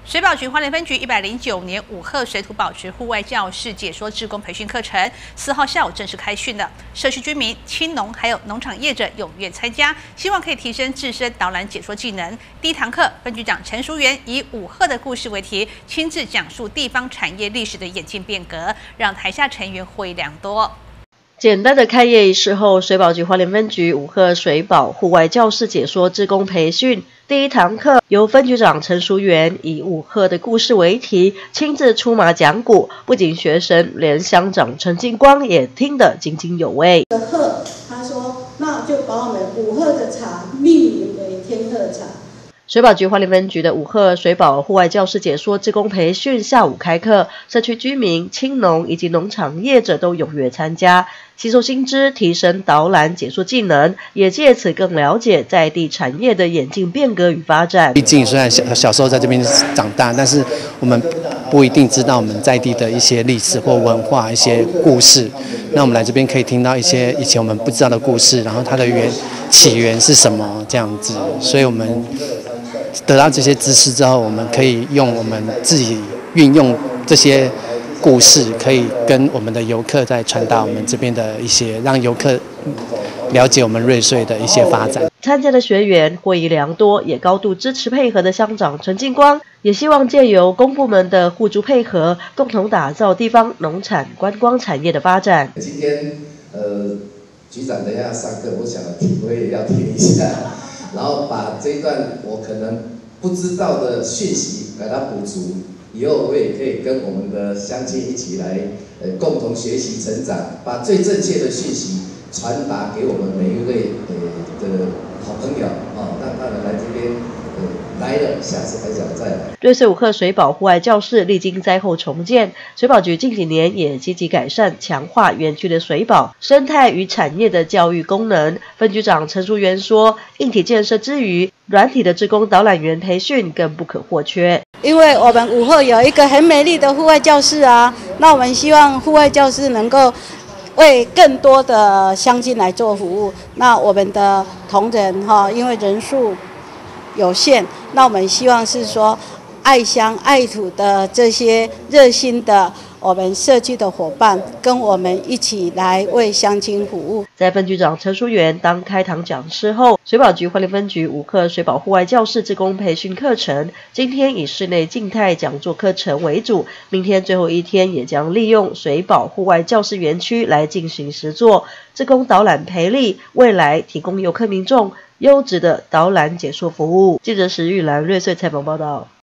水保局花莲分局109年五贺水土保持户外教室解说志工培训课程4号下午正式开训了。社区居民、青农还有农场业者踊跃参加，希望可以提升自身导览解说技能。第一堂课，分局长陈淑媛以五贺的故事为题，亲自讲述地方产业历史的演进变革，让台下成员获益良多。 简单的开业仪式后，水保局花莲分局五贺水保户外教室解说志工培训第一堂课，由分局长陈淑媛以五贺的故事为题，亲自出马讲古，不仅学生，连乡长陈金光也听得津津有味。 贺，他说，那就把我们五贺的茶命名为天鹤茶。 水保局花莲分局的五贺水保户外教室解说志工培训下午开课，社区居民、青农以及农场业者都踊跃参加，吸收新知，提升导览解说技能，也借此更了解在地产业的演进变革与发展。 毕竟虽然小时候在这边长大，但是我们不一定知道我们在地的一些历史或文化、一些故事。那我们来这边可以听到一些以前我们不知道的故事，然后它的起源是什么这样子，所以我们得到这些知识之后，我们可以用我们自己运用这些故事，可以跟我们的游客再传达我们这边的一些，让游客了解我们瑞穗的一些发展。 参加的学员获益良多，也高度支持配合的乡长陈金光，也希望借由公部门的互助配合，共同打造地方农产观光产业的发展。 今天局长等一下上课，我想我也要听一下。然后把这一段我可能不知道的讯息给它补足，以后我也可以跟我们的乡亲一起来共同学习成长，把最正确的讯息传达给我们每一位的好朋友让他们来这边来了，下次还想再来。 瑞穗五贺水保户外教室历经灾后重建，水保局近几年也积极改善、强化园区的水保生态与产业的教育功能。分局长陈淑媛说，硬体建设之余，软体的志工导览员培训更不可或缺。 因为我们五贺有一个很美丽的户外教室啊，那我们希望户外教室能够为更多的乡亲来做服务。那我们的同仁因为人数有限，那我们希望是说爱乡爱土的这些热心的我们社区的伙伴，跟我们一起来为乡亲服务。 在分局长陈淑媛当开堂讲师后，水保局花莲分局五贺水保户外教室志工培训课程，今天以室内静态讲座课程为主，明天最后一天也将利用水保户外教室园区来进行实作，志工导览培力，未来提供游客民众优质的导览解说服务。记者石玉兰瑞穗采访报道。